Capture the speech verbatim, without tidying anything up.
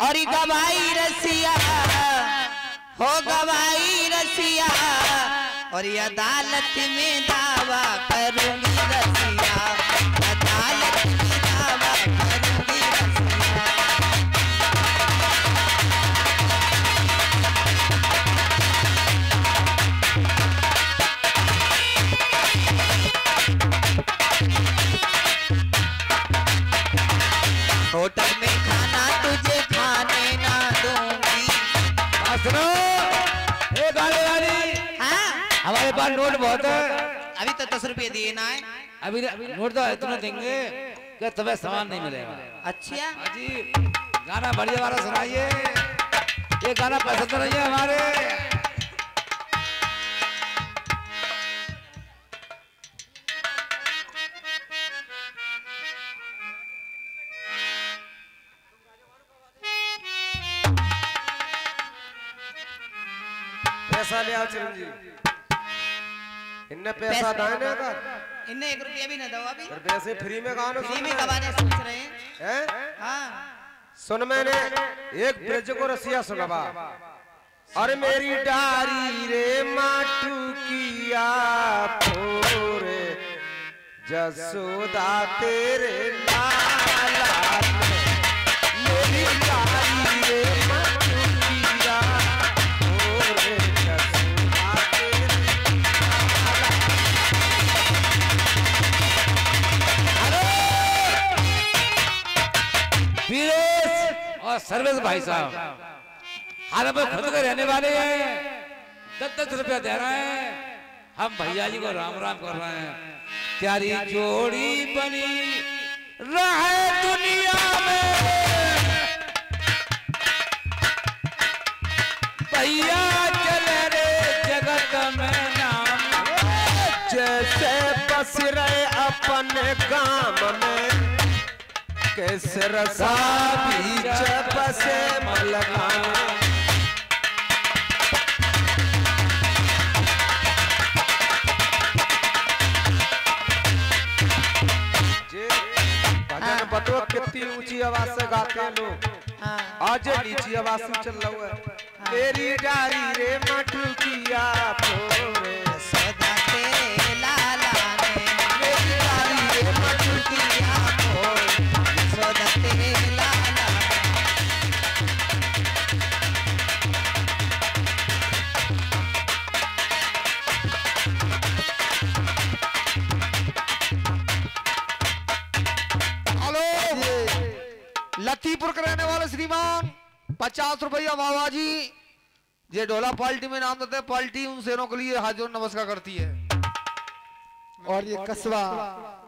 और गवाई रसिया हो गवाई रसिया और अदालत में दावा करूंगी रसिया अदालत में दावा करूंगी रसिया। होटल में खाना तुझे खाने ना दूंगी। सुनो ए गाली वाली हाँ हमारे पास नोट बहुत है। अभी तो दस रुपये दिए ना है। अभी नोट तो इतना देंगे कि तुम्हें सामान नहीं मिलेगा। अच्छा जी गाना बढ़िया वाला सुनाइए। ये गाना पसंद नहीं है हमारे। पैसा ले आओ चिरंजीव। इन्ने पैसा दाए ना कर। इन्ने एक रुपया भी ना दो अभी। फिर पैसे फ्री में गाने फ्री में गवाने सोच रहे हैं हैं? हाँ सुन मैंने एक ब्रज को रसिया सुनवा और मेरी डारी रे माटू किया फोरे जसोदा तेरे लाला मेरी डारी रे माटू किया फोरे जसोदा तेरे वीरेश और सर्वेश भाई साहब हाल में खुद के रहने वाले हैं। दस दस रुपया दे रहे हैं। हम भैया जी को राम राम कर रहे हैं। तेरी जोड़ी बनी रहे दुनिया में भैया चले रे जगत में नाम जैसे बस रहे अपने गांव में कैसे रसा बीच बसे मलकान भजन बतो कितनी ऊंची आवाज से गाते हैं लोग। आज नीची आवाज से चल रहा है। तेरी डारी रे मटू किया फोरे सदा तेरे लाला ने मेरी डारी रे मटू किया फोरे सदा तेरे लाला लतीपुर के रहने वाले श्रीमान पचास रुपया बाबा जी ये ढोला पार्टी में नाम देते हैं। पार्टी उन शेरों के लिए हाजिर नमस्कार करती है। और ये कस्बा